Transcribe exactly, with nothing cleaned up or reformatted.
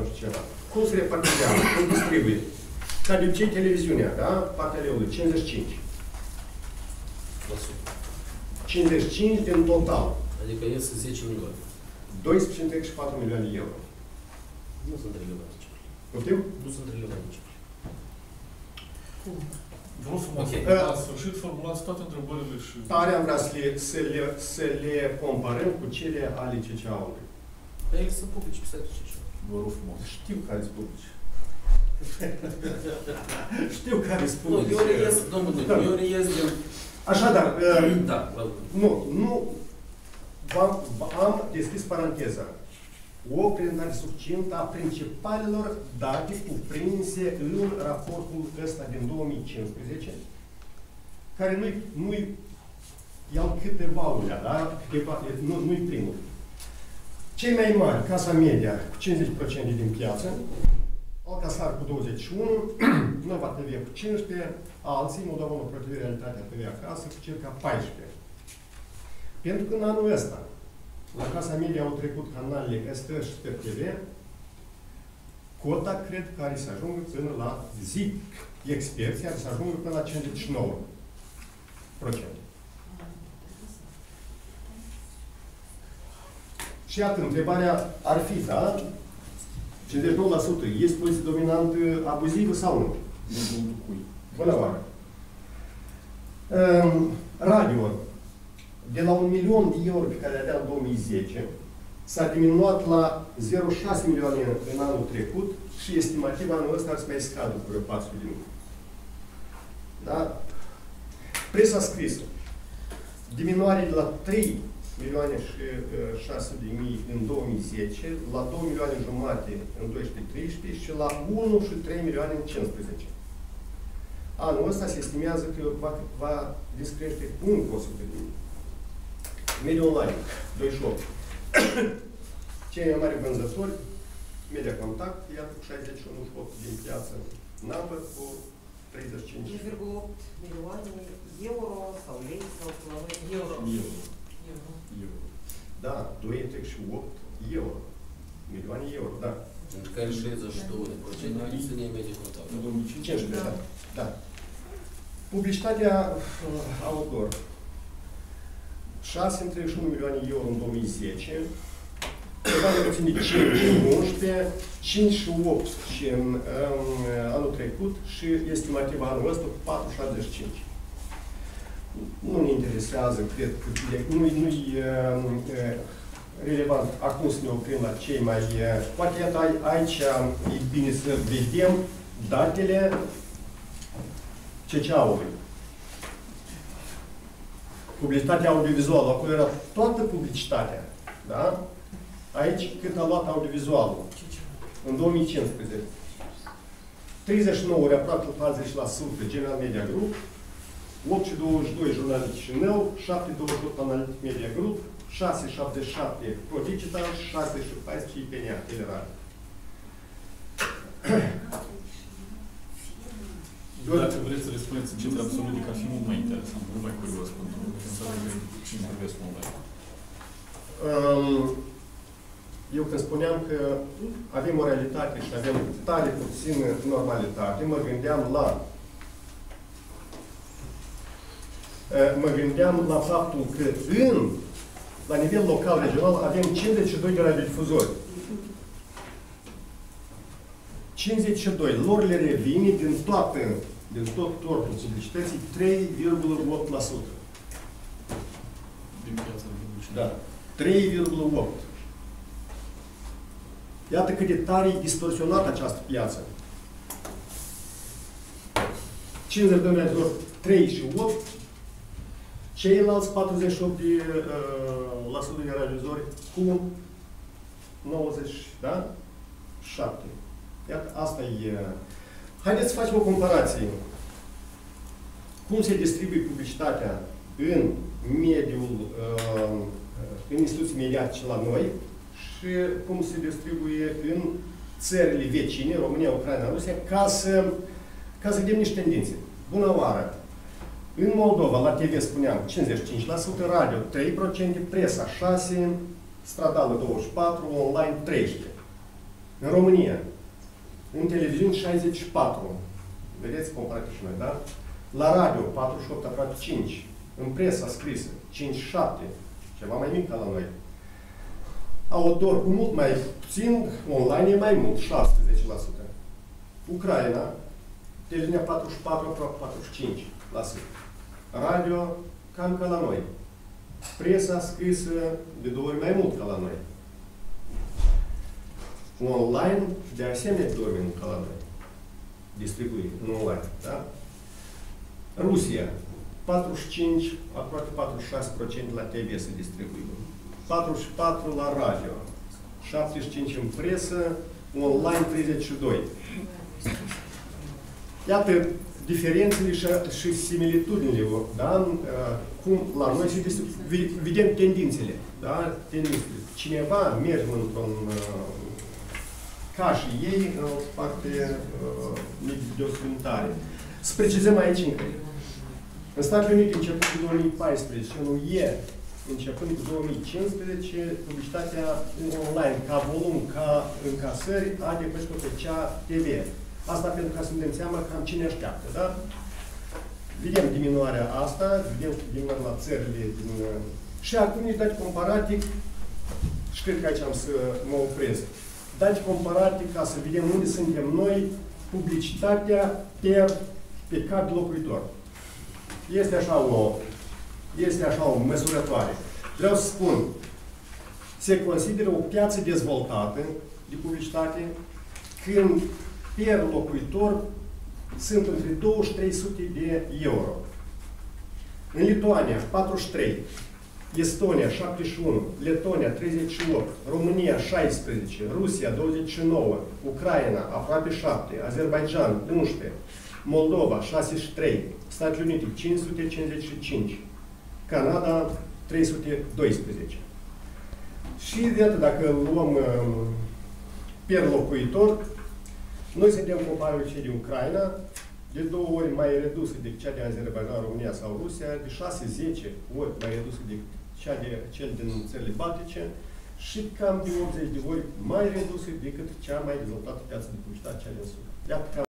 știu ceva. Cum se repartizează? Cum distribuie? Ca de obicei televiziunea, da? Partea leului, cincizeci și cinci. cincizeci și cinci din total. Adică ies zece milioane. doisprezece virgulă treizeci și patru milioane de euro. Nu sunt relevante cifre. Poftim? Nu sunt relevante cifre. Vreau frumos, Okay. la sfârșit formulați toate întrebările și... Tare am vrea să le, să le, să le comparăm cu cele ale C C A-ului. Dar ele sunt publici pe site-ul C C A. Vă rog frumos. Știu care sunt publici. Știu care sunt Nu, publici. eu reies, domnul, eu reies din... Așadar, Da, nu, nu, am, am deschis paranteza. O prezentare succintă a principalelor date cuprinse în raportul ăsta din două mii cincisprezece, care nu-i, nu-i iau câteva ulea, da? Câteva, nu, nu-i primul. Cei mai mari, Casa Media, cu cincizeci la sută din piață, Alcasar cu douăzeci și unu, Nova T V cu cincisprezece, alții, Moldova Protiv Realitatea T V acasă, cu circa paisprezece. Pentru că în anul ăsta, la Casa Media au trecut canalele S T și T T V, cota cred că are să ajungă până la zi, experții are să ajungă până la cincizeci și nouă la sută. Și iată, întrebarea ar fi, da? cincizeci și nouă la sută este poziție dominantă abuzivă sau nu? Bună oară. Um, radio. De la un milion de euro pe care avea în două mii zece, s-a diminuat la zero virgulă șase milioane în anul trecut și estimativ anul ăsta ar să mai scadă cu vreo patru sute de mii. Da? Presa scrisă. Diminuare de la trei milioane și șase sute de mii în două mii zece, la două milioane jumate în doisprezece treisprezece și la unu și trei milioane în cincisprezece. Anul ăsta se estimează că va, va descrește cu încă o sută de mii. Media online, douăzeci și opt. Cei mai mari vânzători, Media Contact, iată cu șaizeci și unu virgulă opt din piață, Number cu treizeci și cinci. cinci virgulă opt milioane euro sau lei sau euro. Euro. Euro. Da, doi virgulă treizeci și opt euro. Milioane euro, da. În care șaizeci și doi la sută este din Media Contact. În două mii cincisprezece, da. Da. Publicitatea uh, outdoor. șase virgulă treizeci și unu milioane euro în două mii zece, ceva mai puțin de cinci în unsprezece, cinci și opt și în um, anul trecut și estimativ anul ăsta patru virgulă șaptezeci și cinci. Nu ne interesează, cred că nu-i nu uh, relevant acum să ne oprim la cei mai... Uh, poate iată aici e bine să vedem datele C C A-ului. Publicitatea audiovizuală, acolo era toată publicitatea. Da? Aici cât a luat audiovizualul? În două mii cincisprezece. treizeci și nouă, aproape patruzeci la sută General Media Group, opt și douăzeci și doi Jurnaliști Chișinău, șapte virgulă douăzeci și opt Analitic Media Group, șase virgulă șaptezeci și șapte ProDigital și șase virgulă paisprezece I P N A, Teleral. Dacă vreți să răspundeți în cifre absolute, că ar fi mult mai interesant, mult mai curios pentru că înțeleg cine vorbesc online. Eu când spuneam că avem o realitate și avem tare puțină normalitate, mă gândeam la mă gândeam la faptul că în, la nivel local, regional, avem cincizeci și doi de radiodifuzori. cincizeci și doi. Lor le revine din toată, din tot corpul publicității trei virgulă opt la sută. Din piața de publicitate. Da. trei virgulă opt. Iată cât de tare e distorsionată această piață. cincizeci și doi de trei și opt, ceilalți patruzeci și opt la sută de realizori cu nouăzeci, da? șapte. Iată, asta e... Haideți să facem o comparație. Cum se distribuie publicitatea în mediul, în instituții mediatice la noi și cum se distribuie în țările vecine, România, Ucraina, Rusia, ca să, ca să vedem niște tendințe. Bună oară! În Moldova, la T V spuneam, cincizeci și cinci la sută, radio trei la sută, presa șase la sută, stradală douăzeci și patru la sută, online treisprezece la sută. În România, în televiziuni șaizeci și patru. Vedeți comparativ și noi, da? La radio patruzeci și opt, aproape cinci. În presa scrisă cincizeci și șapte. Ceva mai mic ca la noi. Outdoor cu mult mai puțin, online e mai mult, șaisprezece la sută. Ucraina, televiziunea patruzeci și patru, aproape patruzeci și cinci la sută. Radio, cam ca la noi. Presa scrisă de două ori mai mult ca la noi. Online, de asemenea, de două ori mai mult ca la noi. Distribuire, în online, da? Rusia, patruzeci și cinci, aproape patruzeci și șase la sută la T V se distribuie. patruzeci și patru la sută la radio. șaptezeci și cinci la sută în presă, online treizeci și doi la sută. Iată diferențele și, și similitudinile, da? Cum la noi se distribuie, vedem tendințele, da? Tendințele. Cineva merge într-un ca și ei, în o parte de documentare. Să precizăm aici încă. În Statele Unite, începând cu două mii paisprezece, nu ieri, începând cu două mii cincisprezece, publicitatea online, ca volum, ca încasări, a depășit pe cea T V. Asta pentru ca să ne dăm seama cam cine așteaptă, da? Vedem diminuarea asta, vedem diminuarea la țările din... Și acum nici date comparatic, și cred că aici am să mă opresc, date comparatic ca să vedem unde suntem noi, publicitatea per pe cap de locuitor. Este așa o, este așa o măsurătoare. Vreau să spun, se consideră o piață dezvoltată de publicitate când per locuitor sunt între două și trei sute de euro. În Lituania, patruzeci și trei, Estonia, șaptezeci și unu, Letonia, treizeci și opt, România, șaisprezece, Rusia, douăzeci și nouă, Ucraina, aproape șapte, Azerbaidjan, unsprezece, Moldova, șaizeci și trei, Statele Unite, cinci sute cincizeci și cinci, Canada, trei sute doisprezece. Și iată, dacă luăm um, per locuitor, noi suntem comparabil cei din Ucraina, de două ori mai redusă decât cea de Azerbaidjan, România sau Rusia, de șase zece ori mai redusă decât cea de cel din țările Baltice și cam de optzeci de ori mai redusă decât cea mai dezvoltată piață de publicitate, cea din Sud. Iată